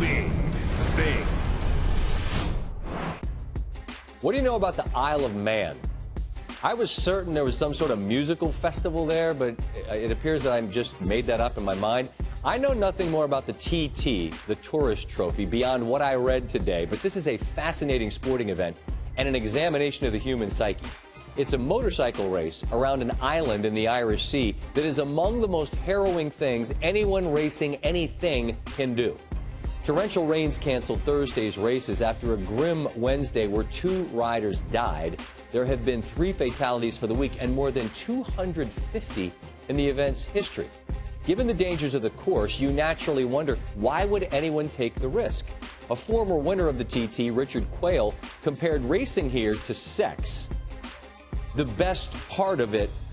big thing. What do you know about the Isle of Man? I was certain there was some sort of musical festival there, but it appears that I just made that up in my mind. I know nothing more about the TT, the tourist trophy, beyond what I read today, but this is a fascinating sporting event and an examination of the human psyche. It's a motorcycle race around an island in the Irish Sea that is among the most harrowing things anyone racing anything can do. Torrential rains canceled Thursday's races after a grim Wednesday where 2 riders died. There have been 3 fatalities for the week and more than 250 in the event's history. Given the dangers of the course, you naturally wonder, why would anyone take the risk? A former winner of the TT, Richard Quayle, compared racing here to sex. The best part of it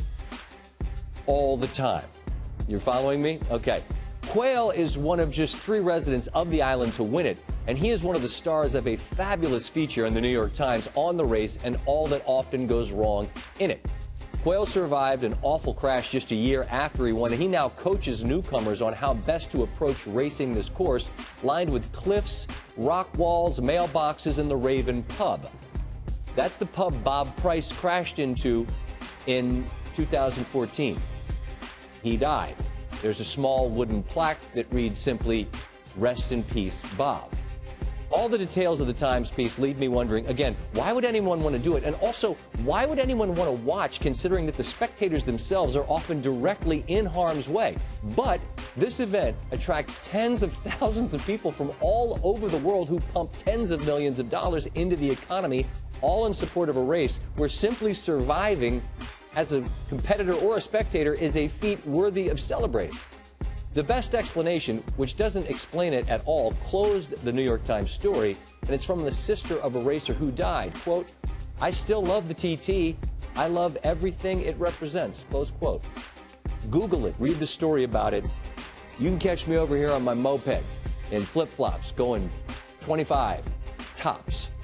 all the time. You're following me? Okay. Quayle is one of just 3 residents of the island to win it, and he is one of the stars of a fabulous feature in the New York Times on the race and all that often goes wrong in it. Quayle survived an awful crash just a year after he won, and he now coaches newcomers on how best to approach racing this course, lined with cliffs, rock walls, mailboxes, and the Raven Pub. That's the pub Bob Price crashed into in 2014. He died. There's a small wooden plaque that reads simply, "Rest in peace, Bob." All the details of the Times piece leave me wondering, again, why would anyone want to do it? And also, why would anyone want to watch, considering that the spectators themselves are often directly in harm's way? But this event attracts tens of thousands of people from all over the world who pump tens of millions of dollars into the economy, all in support of a race where simply surviving as a competitor or a spectator is a feat worthy of celebrating. The best explanation, which doesn't explain it at all, closed the New York Times story, and it's from the sister of a racer who died. Quote, "I still love the TT. I love everything it represents." Close quote. Google it. Read the story about it. You can catch me over here on my moped in flip-flops going 25 tops.